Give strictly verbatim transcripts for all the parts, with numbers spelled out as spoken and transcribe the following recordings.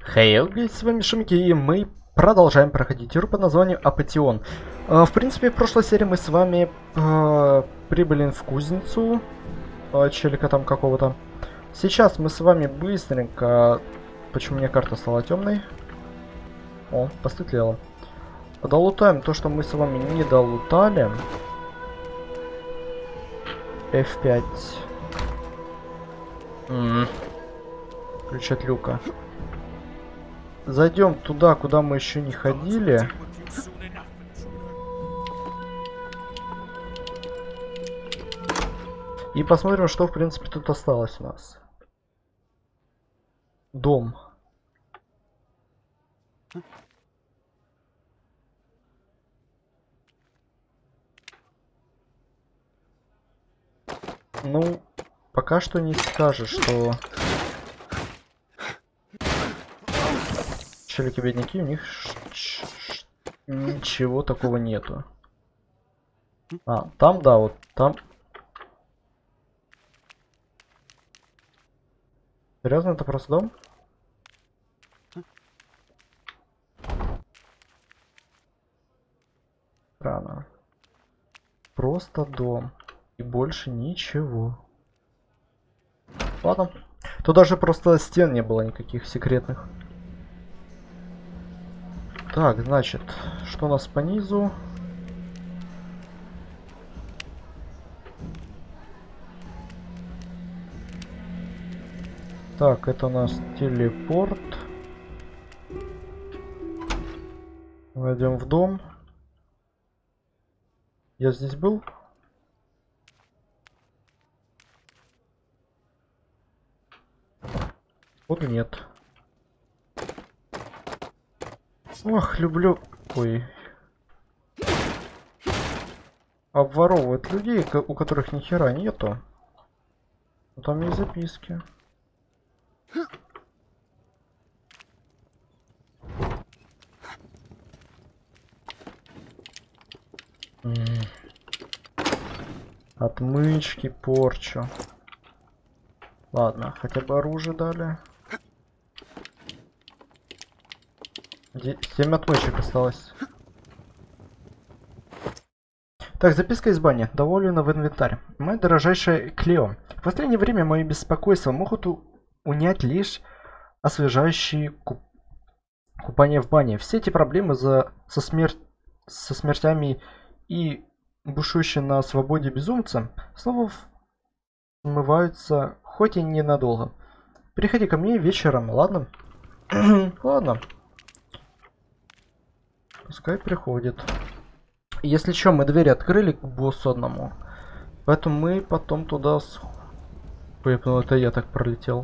Хей, hey, с вами Шумики, и мы продолжаем проходить игру под названием Апатион. Uh, в принципе, в прошлой серии мы с вами uh, прибыли в кузницу uh, челика там какого-то. Сейчас мы с вами быстренько... Почему у меня карта стала темной? О, посветлела. Долутаем то, что мы с вами не долутали. эф пять. Mm. Ключ от люка. Зайдем туда, куда мы еще не ходили. И посмотрим, что в принципе тут осталось у нас. Дом. Ну, пока что не скажешь, что челики-бедняки, у них ничего такого нету. А, там, да, вот там. Серьезно, это просто дом? Странно. Просто дом. И больше ничего. Ладно. Тут даже просто стен не было никаких секретных. Так, значит, что у нас по низу? Так, это у нас телепорт. Войдем в дом. Я здесь был? Вот нет. Ох, люблю... Ой. Обворовывают людей, у которых ни хера нету. Но там есть записки. М-м. Отмычки, порчу. Ладно, хотя бы оружие дали. семь отмычек осталось. Так, записка из бани. Довольно в инвентарь. Моя дорожайшая Клео. В последнее время мои беспокойства могут унять лишь освежающие куп... купания в бане. Все эти проблемы за... со, смер... со смертями и бушующие на свободе безумца снова смываются, хоть и ненадолго. Приходи ко мне вечером, ладно? Ладно. Пускай приходит. Если что, мы двери открыли к боссу одному. Поэтому мы потом туда... С... Ой, ну это я так пролетел.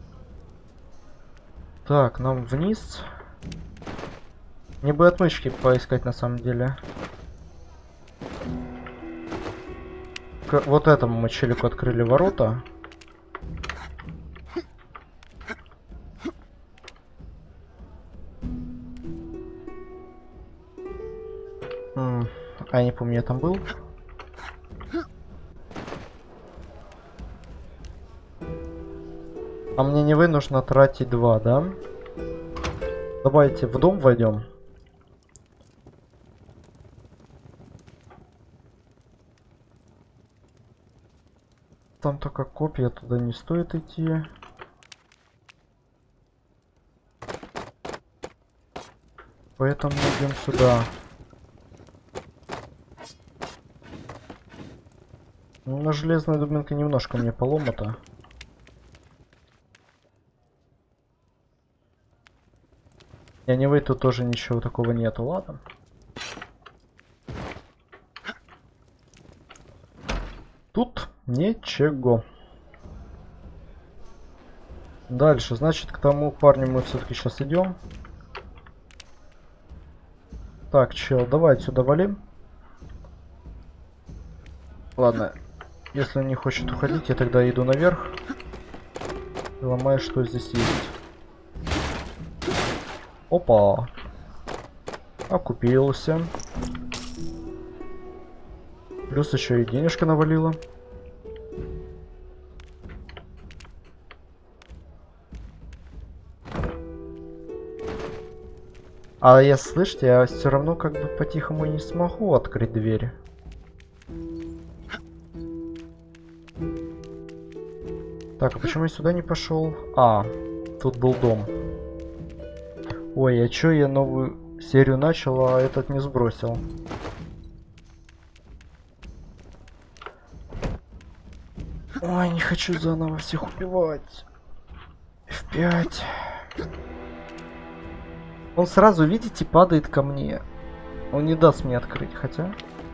Так, нам вниз. Мне бы отмычки поискать на самом деле. К вот этому мы челику открыли ворота. М-м, а я не помню, я там был. А мне не вы нужно тратить два, да? Давайте в дом войдем. Там только копия, туда не стоит идти. Поэтому идем сюда. Ну, на железная дубинка немножко мне поломата. Я не выйду, тоже ничего такого нету, ладно. Тут ничего. Дальше, значит, к тому парню мы все-таки сейчас идем. Так, чел, давай отсюда валим. Ладно, если он не хочет уходить, я тогда иду наверх. И ломаю, что здесь есть. Опа. Окупился. Плюс еще и денежка навалила. А я, слышите, я все равно как бы по-тихому не смогу открыть двери. Так, а почему я сюда не пошел? А, тут был дом. Ой, а чё я новую серию начал, а этот не сбросил? Ой, не хочу заново всех убивать. эф пять. Он сразу, видите, падает ко мне. Он не даст мне открыть, хотя...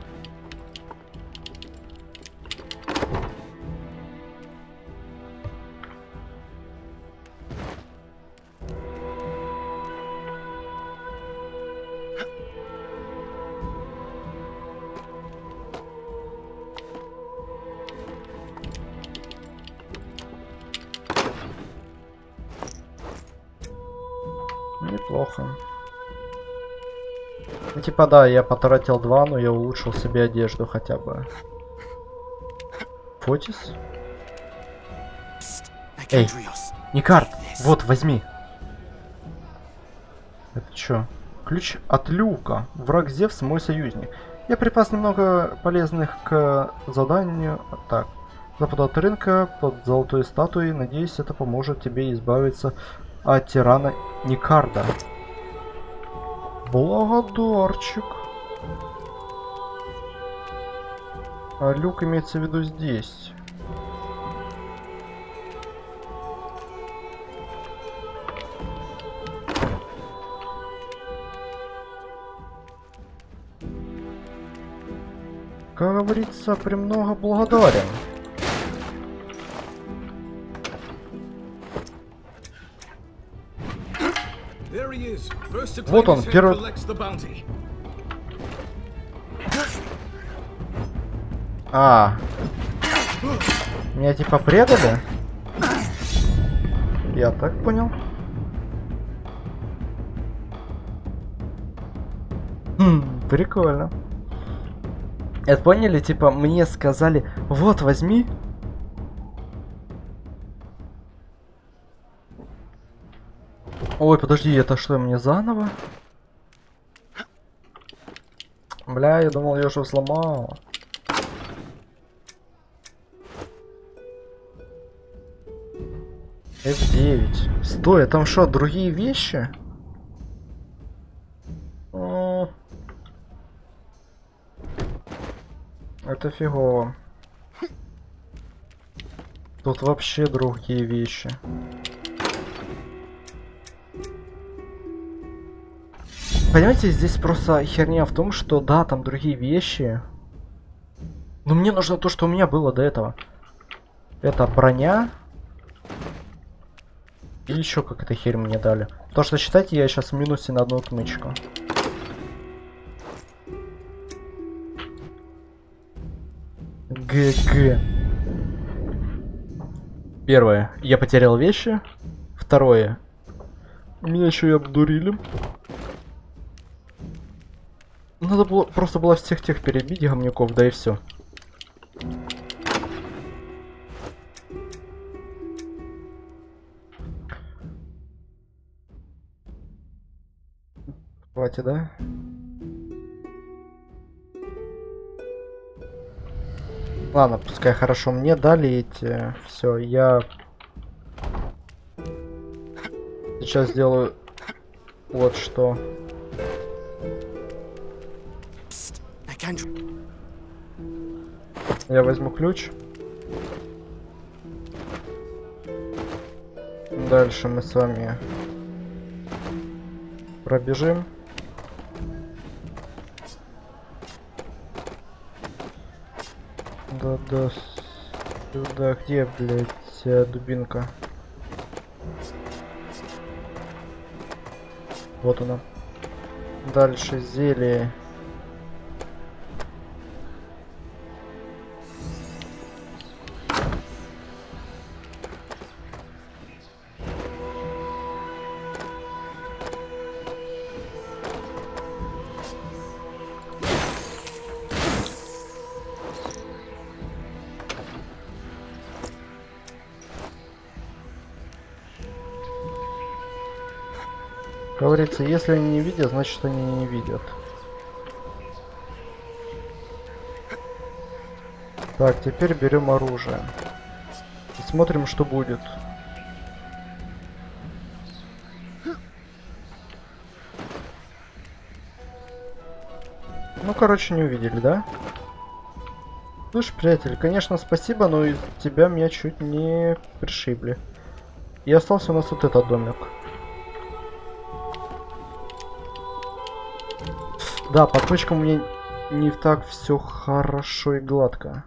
Неплохо. Ну, типа, да, я потратил два, но я улучшил себе одежду хотя бы. Фотис? Эй, Никард, вот, возьми. Это чё? Ключ от люка. Враг Зевс, мой союзник. Я припас немного полезных к заданию. Так. Запад от рынка под золотой статуей. Надеюсь, это поможет тебе избавиться от тирана Никарда. Благодарчик. А люк имеется в виду здесь. Как говорится, премного благодарен. Вот он, первый... А, меня типа предали? Я так понял. Хм, прикольно. Это поняли? Типа мне сказали, вот возьми. Ой, подожди, это что, мне заново? Бля, я думал, я уже сломал. эф девять. Стой, а там что, другие вещи? О, это фигово. Тут вообще другие вещи. Понимаете, здесь просто херня в том, что да, там другие вещи. Но мне нужно то, что у меня было до этого. Это броня. И еще какая-то херь мне дали. Потому что, считайте, я сейчас в минусе на одну отмычку. ГГ. Первое. Я потерял вещи. Второе. Меня еще и обдурили. Надо было просто было всех тех перебить гомнюков, да и все. Хватит, да? Ладно, пускай хорошо мне дали эти. Все, я сейчас сделаю вот что. Я возьму ключ. Дальше мы с вами пробежим. Да-да, сюда. Где, блядь, дубинка? Вот она. Дальше зелье. Говорится, если они не видят, значит они не видят. Так, теперь берем оружие. И смотрим, что будет. Ну, короче, не увидели, да? Слушай, приятель, конечно, спасибо, но из тебя меня чуть не пришибли. И остался у нас вот этот домик. Да, по точкам у меня не так все хорошо и гладко.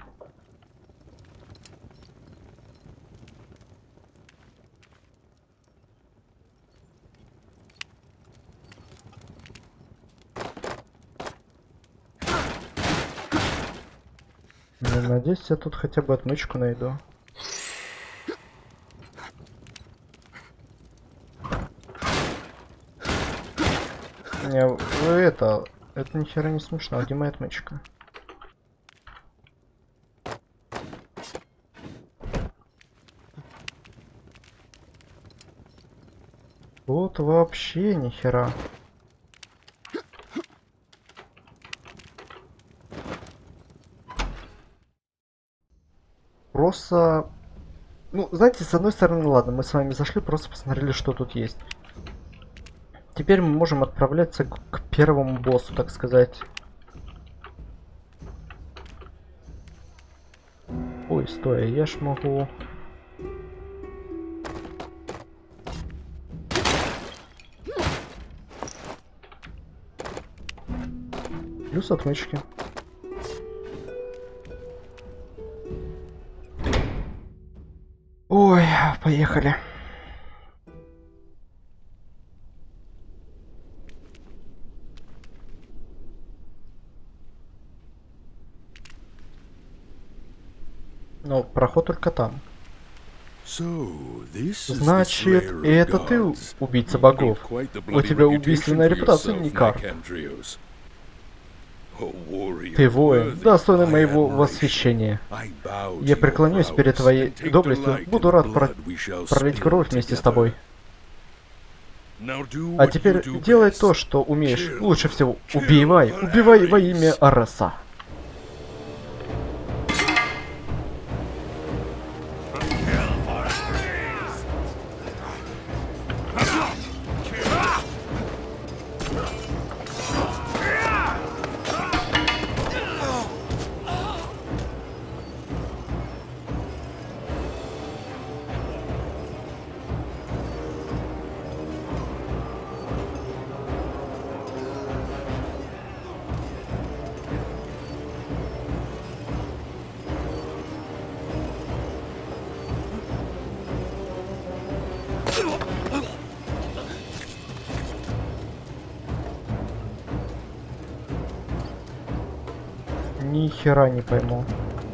Ну, надеюсь, я тут хотя бы отмычку найду. Не, вы это... Это ни хера не смешно. Где моя отмычка? Вот вообще ни хера. Просто... Ну, знаете, с одной стороны, ладно, мы с вами зашли, просто посмотрели, что тут есть. Теперь мы можем отправляться к, к первому боссу, так сказать. Ой, стой, я ж могу... Плюс отмычки. Ой, поехали. Но проход только там. Значит, это ты убийца богов. У тебя убийственная репутация, Никар. Ты воин, достойный моего восхищения. Я преклоняюсь перед твоей доблестью, буду рад про пролить кровь вместе с тобой. А теперь делай то, что умеешь. Лучше всего убивай, убивай во имя Ареса. Ни хера не пойму.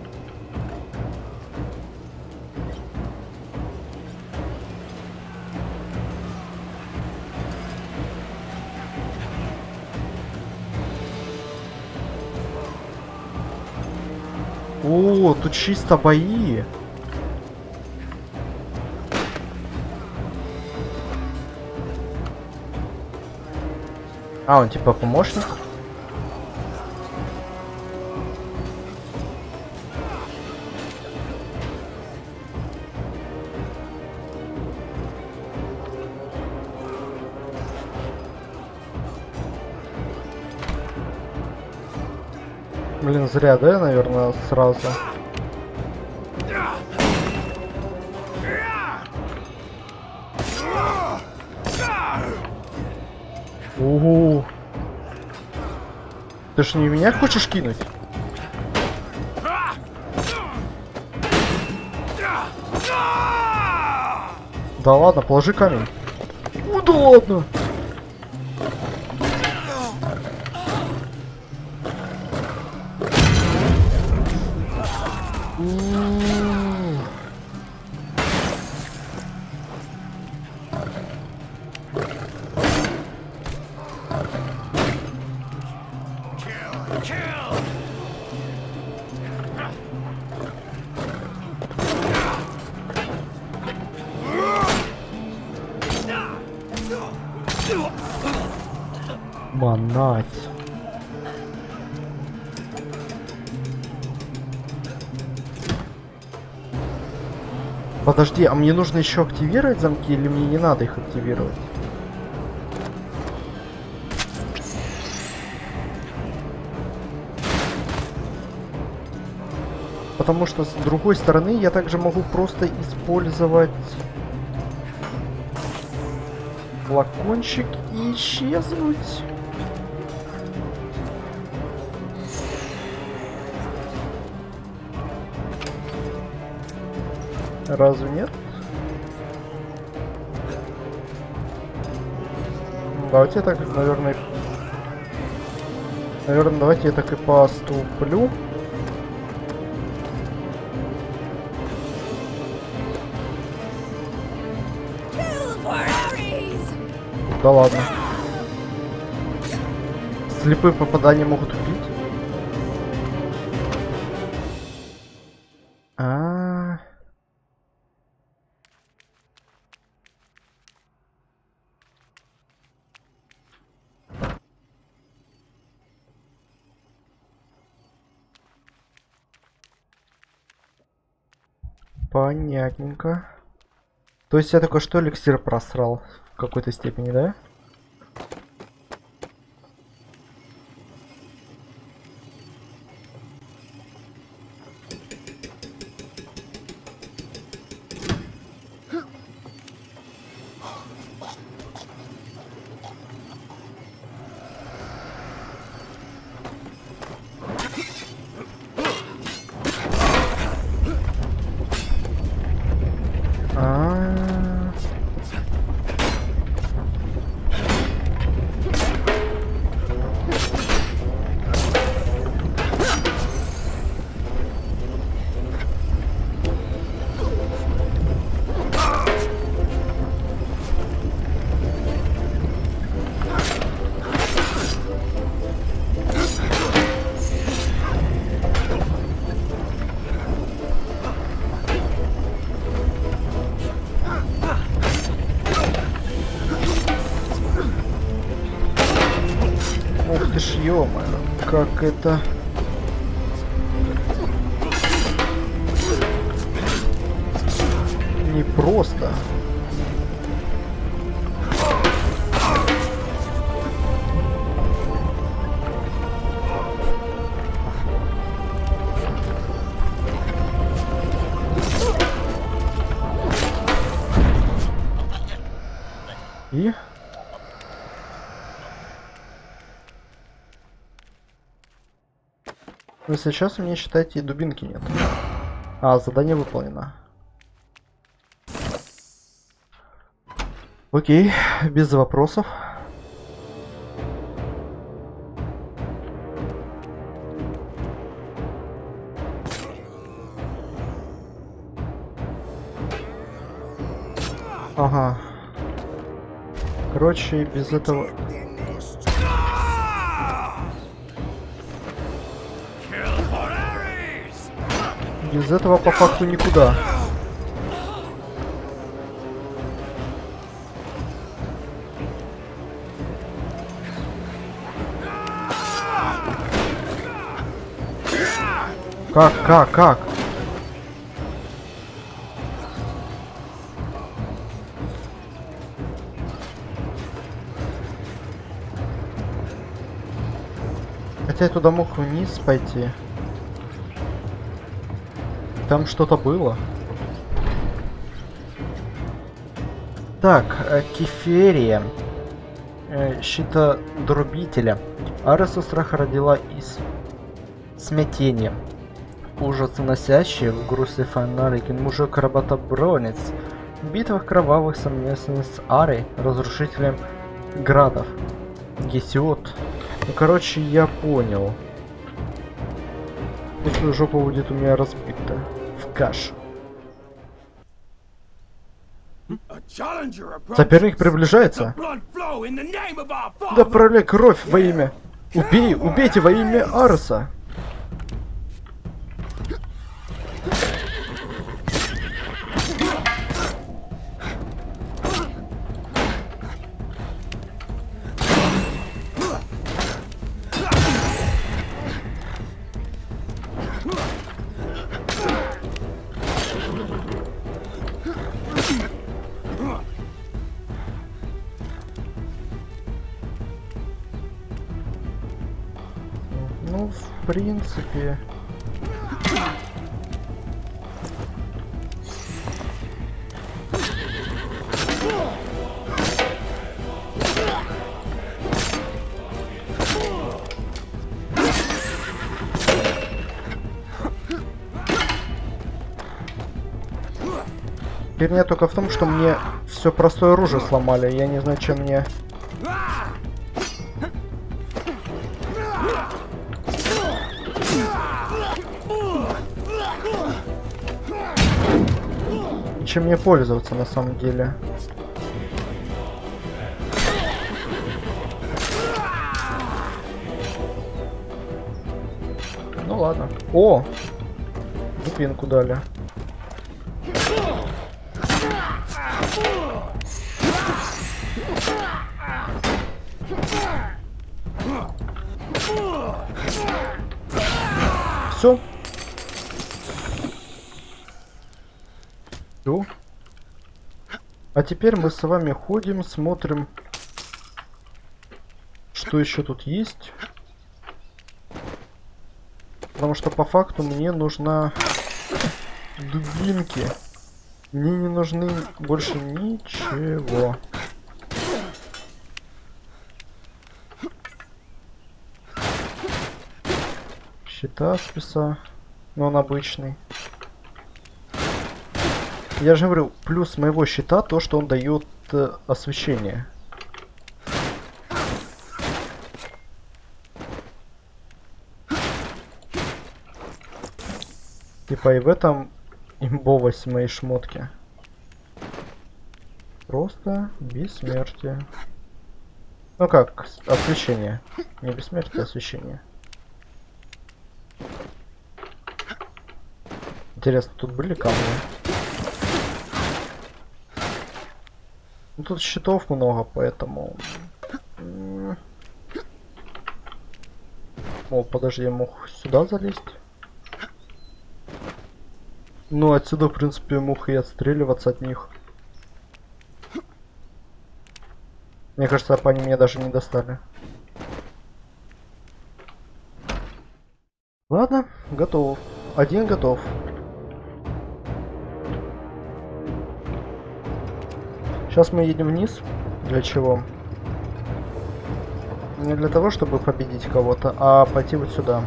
О, тут чисто бои. А, он типа помощник? Блин, зря, да, наверное, сразу. Угу. Ты ж не меня хочешь кинуть? Да ладно, положи камень. Ну да ладно. Манать. Подожди, а мне нужно еще активировать замки или мне не надо их активировать? Потому что с другой стороны я также могу просто использовать флакончик и исчезнуть. Разве нет? Давайте я так, наверное... Наверное, давайте я так и поступлю. Да ладно. Слепые попадания могут убить. А-а-а. Понятненько. То есть я только что эликсир просрал в какой-то степени, да? Ух ты ж, ё-моё, как это... непросто. И... Но сейчас у меня, считайте, и дубинки нет. А, задание выполнено. Окей, без вопросов. Ага. Короче, без этого... Без этого по факту никуда. Как, как, как? Хотя я туда мог вниз пойти. Там что-то было. Так, э, Кеферия. Э, щитодробителя. Ареса страха родила из смятения. Ужас носящий в грустный фонарики мужик роботобронец. В битвах кровавых совместно с Арой, разрушителем градов. Гесиот. Ну, короче, я понял. Если жопа будет у меня разбита в кашу. Соперник приближается. Да проливай кровь во имя. Убей, убейте во имя Ареса. Ну, в принципе... Херня только в том, что мне все простое оружие сломали. Я не знаю, чем мне... Чем мне пользоваться на самом деле. Ну ладно. О! Дубинку дали. Все. Все. А теперь мы с вами ходим, смотрим, что еще тут есть. Потому что по факту мне нужна дубинки. Мне не нужны больше ничего. Щита списа. Но он обычный. Я же говорю, плюс моего щита то, что он дает э, освещение. Типа и в этом имбовость моей шмотки. Просто бессмертие. Ну как, освещение. Не бессмертие, а освещение. Интересно, тут были камни? Ну, тут щитов много, поэтому... О, подожди, я мог сюда залезть? Ну, отсюда, в принципе, мог и отстреливаться от них. Мне кажется, они меня даже не достали. Ладно, готов. Один готов. Сейчас мы едем вниз. Для чего? Не для того, чтобы победить кого-то, а пойти вот сюда.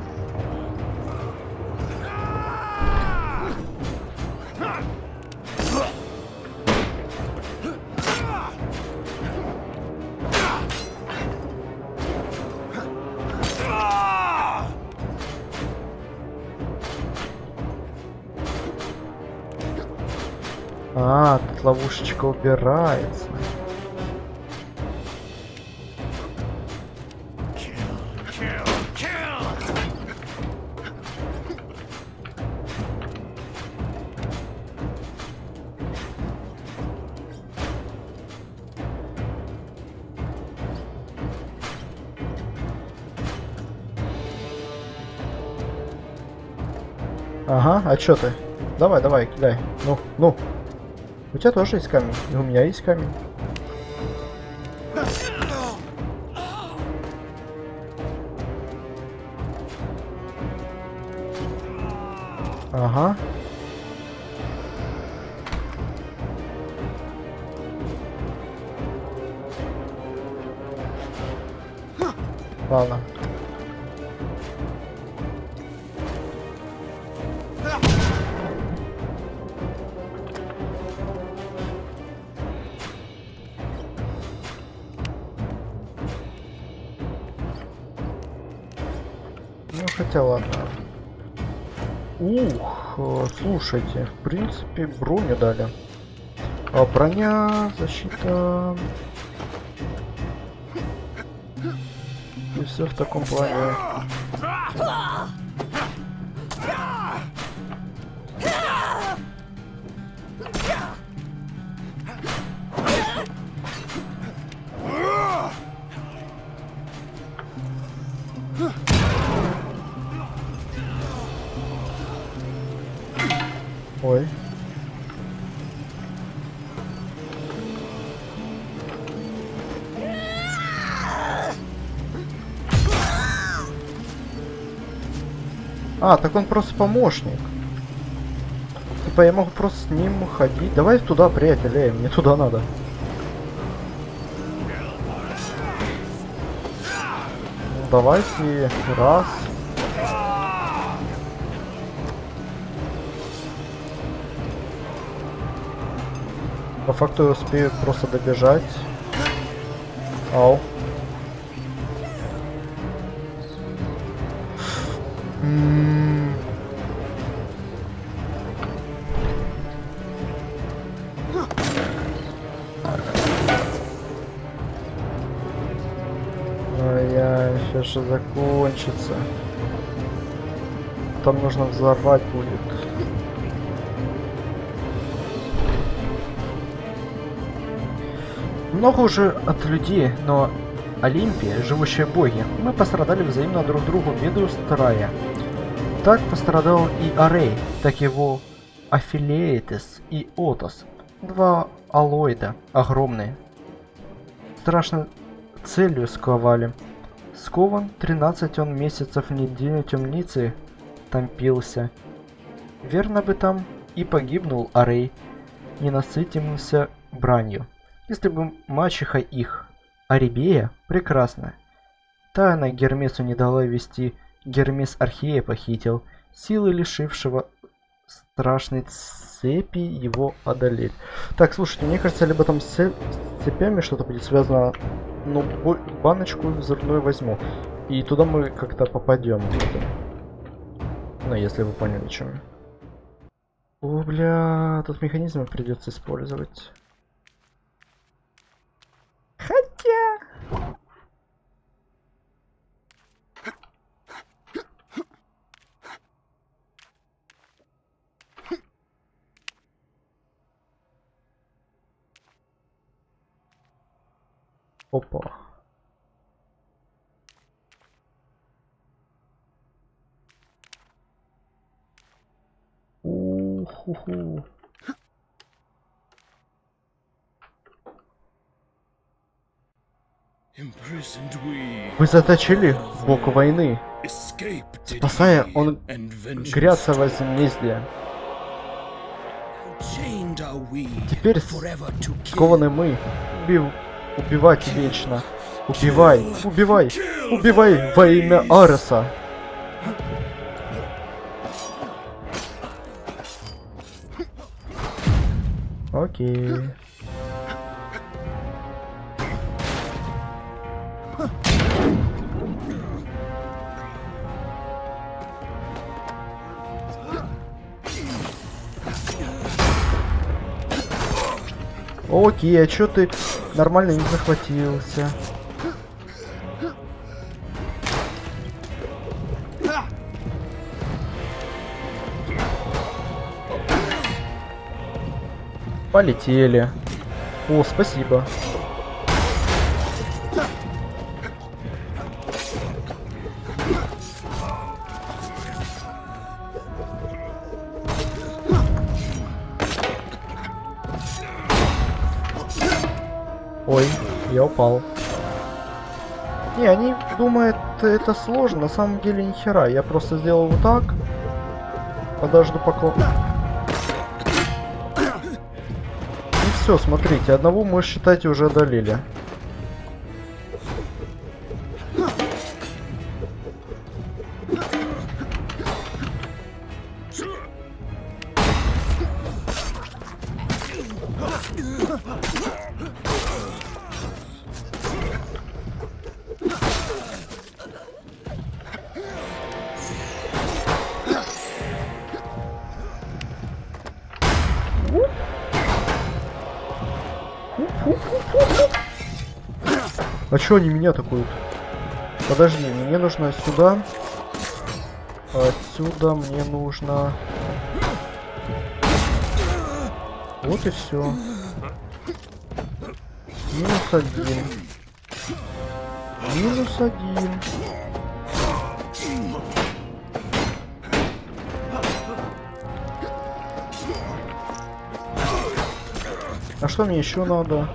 А, тут ловушечка убирается. Ага, а чё ты? Давай, давай, кидай. Ну, ну. У тебя тоже есть камень, и у меня есть камень. Ага. Ладно. Ну, хотя ладно. Ух, слушайте, в принципе, броню дали. А броня, защита... И все в таком плане. Ой. А, так он просто помощник. Типа я могу просто с ним ходить. Давай туда, приятель, эй, мне туда надо. Ну, давайте, раз. По факту я успею просто добежать. Ау. М-м-м. Ай-яй, сейчас же закончится. Там нужно взорвать будет. Много уже от людей, но Олимпия, живущие боги, мы пострадали взаимно друг другу, беду старая. Так пострадал и Арей, так его Афилиэтес и Отос. Два алоида, огромные. Страшно целью сковали. Скован тринадцать он месяцев в неделю темницы томпился. Верно бы там и погибнул Арей, не насытимся бранью. Если бы мачеха их, Арибея, прекрасно. Та она Гермесу не дала вести, Гермес Архея похитил, силы лишившего страшной цепи его одолеть. Так, слушайте, мне кажется, либо там с цепями что-то будет связано, ну, баночку взрывную возьму, и туда мы как-то попадем. Ну, если вы поняли, чем. О, бля, тут механизмы придется использовать. Хотя... Опа. Уху-ху. Вы заточили бог войны. Спасая, он грязь возмездия. Теперь скованы мы. Убив... Убивать вечно. Убивай, убивай, убивай во имя Ареса. Окей. Окей, а чё ты нормально не захватился? Полетели. О, спасибо. Ой, я упал. Не, они думают, это сложно, на самом деле ни хера. Я просто сделал вот так. Подожду пока. И все, смотрите, одного мы, считайте, уже одолели. А чё они меня атакуют? Подожди, мне нужно сюда. Отсюда мне нужно... Вот и все. Минус один. Минус один. А что мне еще надо?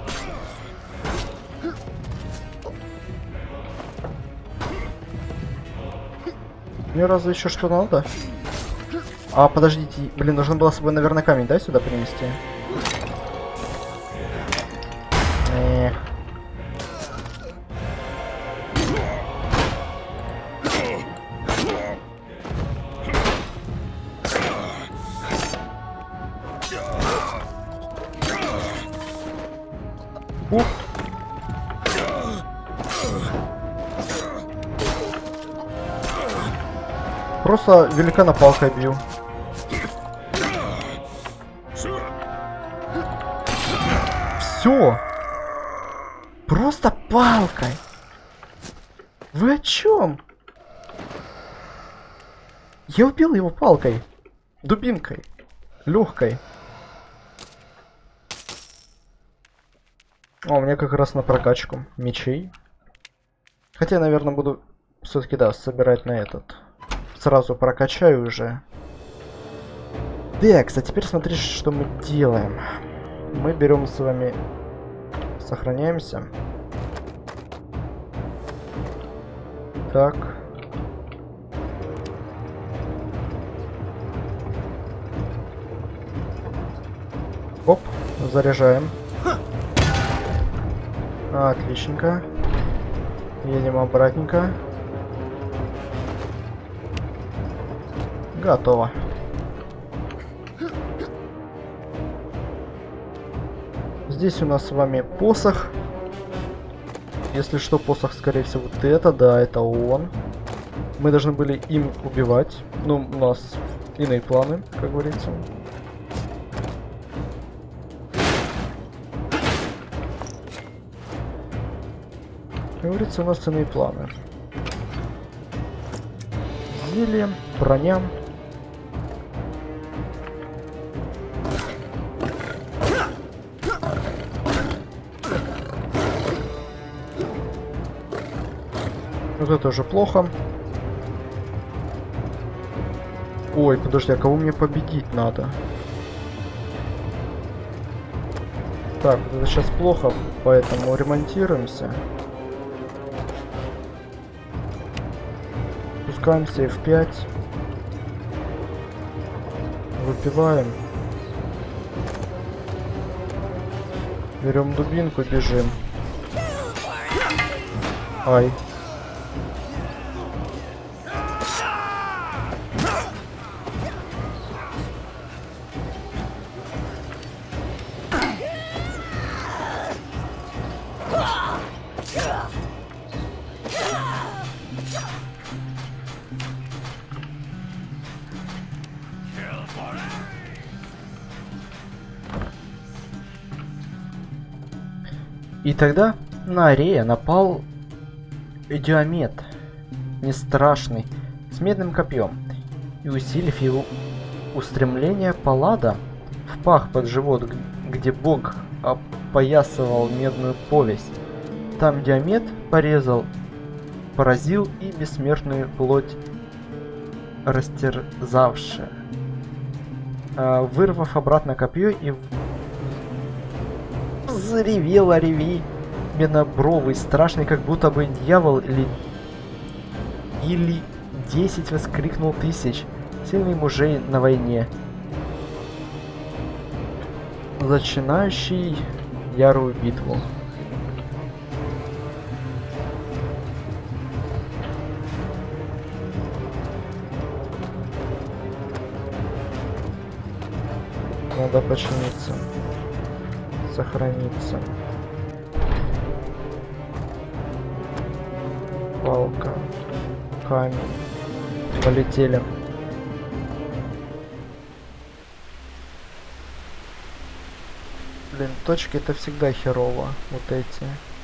Мне разве еще что надо? А, подождите, блин, нужно было с собой, наверное, камень, да, сюда принести? Эх. Ух. Просто великана палкой бью. Все. Просто палкой. Вы о чем? Я убил его палкой. Дубинкой. Легкой. О, у меня как раз на прокачку мечей. Хотя я, наверное, буду все-таки, да, собирать на этот. Сразу прокачаю уже. Так, а теперь смотри, что мы делаем. Мы берем с вами... Сохраняемся. Так. Оп, заряжаем. Отличненько. Едем обратненько. Готово. Здесь у нас с вами посох. Если что, посох, скорее всего, вот это. Да, это он. Мы должны были им убивать. Ну, у нас иные планы, как говорится. Как говорится, у нас иные планы. Зелье, броня. Вот это уже плохо. Ой, подожди, а кого мне победить надо? Так, вот это сейчас плохо, поэтому ремонтируемся. Спускаемся эф пять. Выпиваем. Берем дубинку, бежим. Ай. И тогда на Арея напал Диамет, не страшный, с медным копьем, и, усилив его устремление, Паллада в пах под живот, где бог опоясывал медную повесть. Там Диамет порезал, поразил и бессмертную плоть растерзавши, вырвав обратно копье и заревел реви меднобровый, страшный, как будто бы дьявол, или или десять воскрикнул тысяч сильных мужей на войне, начинающий ярую битву. Надо починиться. Сохраниться. Палка. Камень. Полетели. Блин, точки это всегда херово. Вот эти.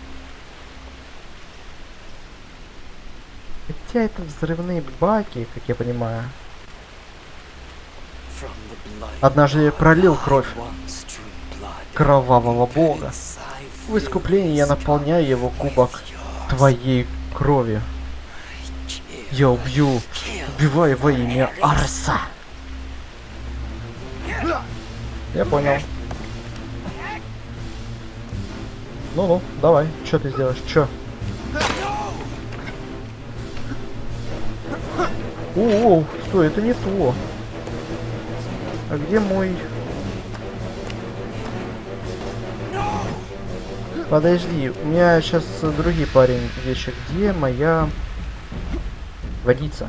Хотя это взрывные баки, как я понимаю. Однажды я пролил кровь кровавого бога. В искуплении я наполняю его кубок твоей крови. Я убью, убиваю во имя Арса. Я понял. Ну-ну, давай, что ты сделаешь, чё? О, стой, это не то. А где мой... Подожди, у меня сейчас другие парень вещи. Где моя водица?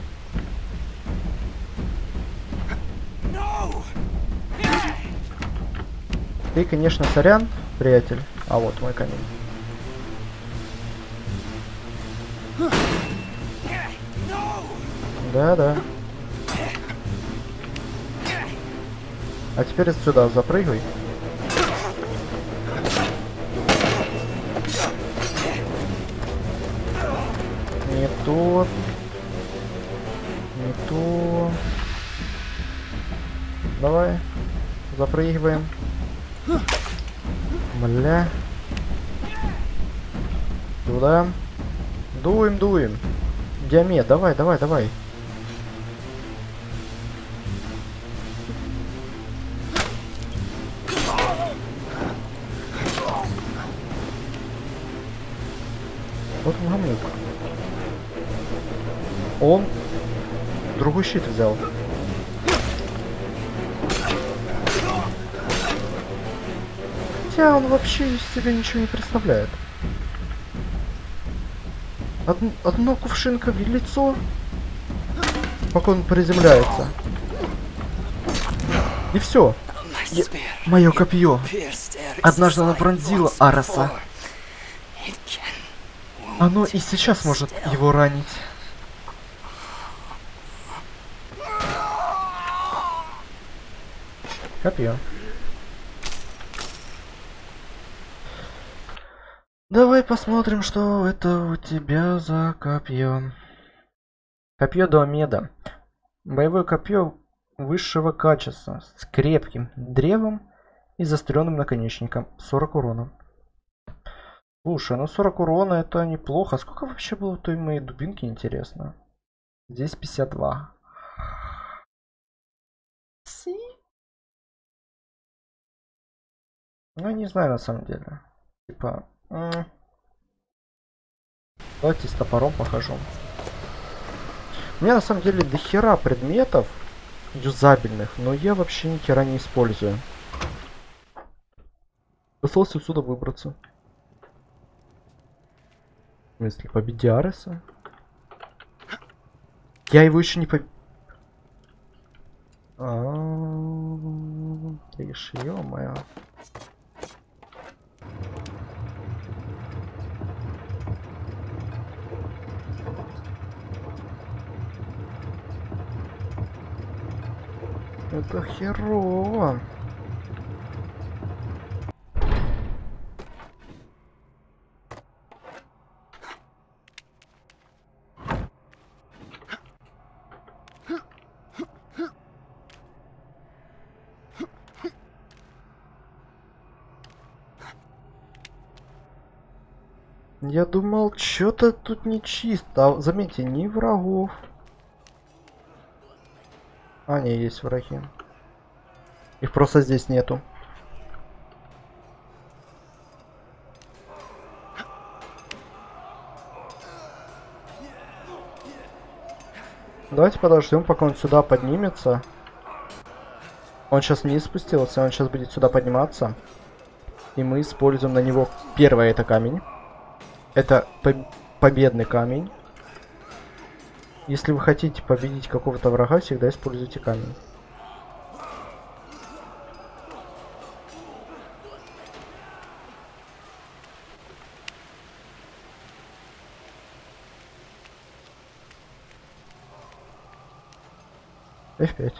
Ты, конечно, сорян, приятель. А вот мой камень. Да-да. А теперь сюда запрыгивай. Не то. Не то. Давай. Запрыгиваем. Бля. Туда. Дуем, дуем. Диамет, давай, давай, давай. Вот он гамнюк. Он другой щит взял. Хотя он вообще из себя ничего не представляет. Од одно кувшинка в лицо, пока он приземляется. И все. Мое копье. Однажды оно пронзило Араса. Оно и сейчас может его ранить. Копье. Давай посмотрим, что это у тебя за копье. Копье Диомеда. Боевое копье высшего качества с крепким древом и заостренным наконечником. сорок урона. Слушай, ну сорок урона это неплохо. Сколько вообще было той моей дубинки, интересно? Здесь пятьдесят два. Си? Ну, не знаю на самом деле. Типа... Давайте с топором похожу. У меня на самом деле дохера предметов юзабельных, но я вообще ни хера не использую. Осталось отсюда выбраться. Если победи Ареса. Я его еще не победил. Ты ж, ё-моё. Это херово. Я думал, что-то тут не чисто. А, заметьте, ни врагов. А, не, есть враги. Их просто здесь нету. Давайте подождем, пока он сюда поднимется. Он сейчас не спустился, он сейчас будет сюда подниматься. И мы используем на него... Первое это камень. Это по победный камень. Если вы хотите победить какого-то врага, всегда используйте камень. эф пять.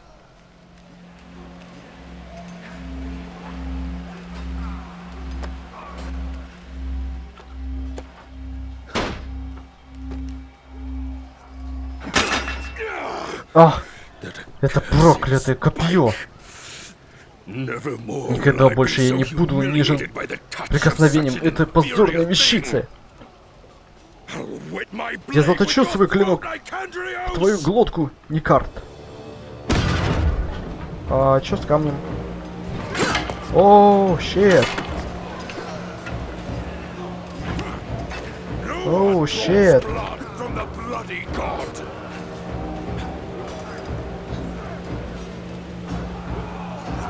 Ах, это проклятое копье. Никогда больше я не буду унижен прикосновением этой позорной вещицы. Я заточу свой клинок в твою глотку, Никард. А чё с камнем? Оу, щет. Оу, щет.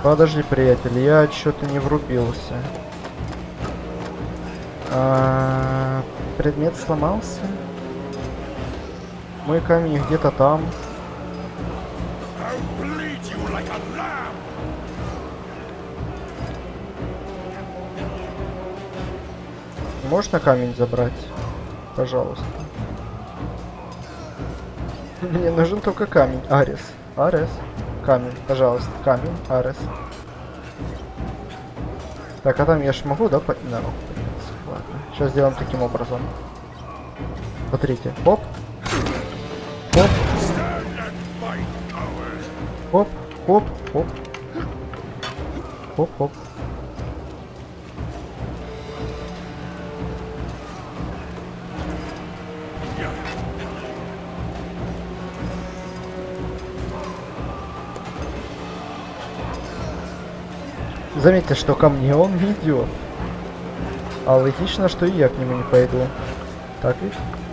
Подожди, приятель, я что-то не врубился. А, предмет сломался. Мой камень где-то там. Можно камень забрать? Пожалуйста. Мне нужен только камень. Арес. Арес. Камень, пожалуйста. Камень. Арес. Так, а там я ж могу, да, под... да, подняться. Ладно. Сейчас сделаем таким образом. Смотрите. Оп. Оп. Оп. Оп. Оп. Оп. Оп. Заметьте, что ко мне он не идет. А логично, что и я к нему не пойду. Так ведь?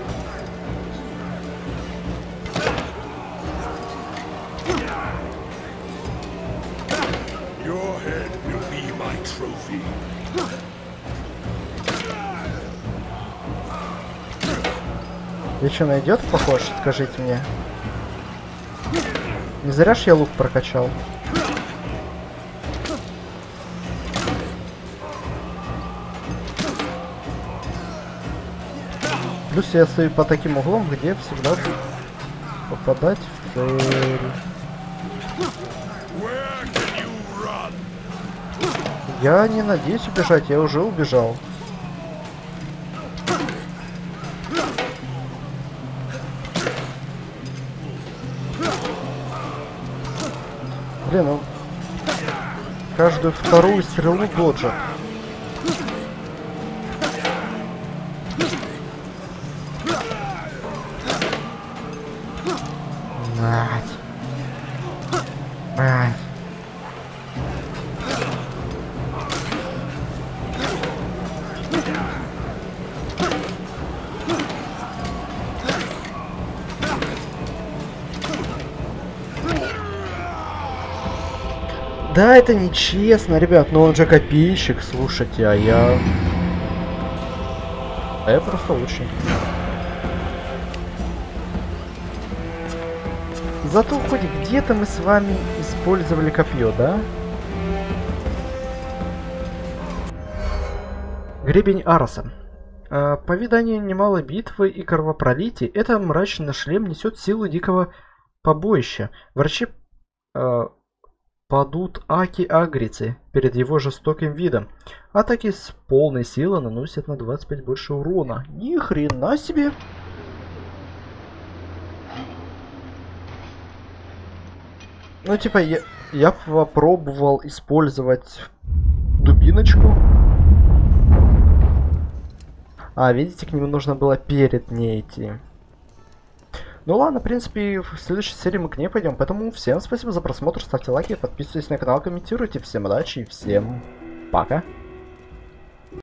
И что, найдет, похож? Скажите мне. Не зря ж я лук прокачал. Плюс я стою по таким углам, где всегда буду попадать в цель. Я не надеюсь убежать, я уже убежал. Блин, он каждую вторую стрелу доджит. Мать. Мать. Да, это нечестно, ребят, но он же копейщик, слушайте, а я... А я просто лучший. Зато хоть где-то мы с вами использовали копье, да? Гребень Ароса. А, по виданию немало битвы и кровопролитий, этот мрачный шлем несет силу дикого побоища. Врачи а, падут аки-агрицы перед его жестоким видом. Атаки с полной силы наносят на двадцать пять больше урона. Ни хрена себе! Ну, типа, я, я попробовал использовать дубиночку. А, видите, к нему нужно было перед ней идти. Ну ладно, в принципе, в следующей серии мы к ней пойдем. Поэтому всем спасибо за просмотр, ставьте лайки, подписывайтесь на канал, комментируйте. Всем удачи и всем пока.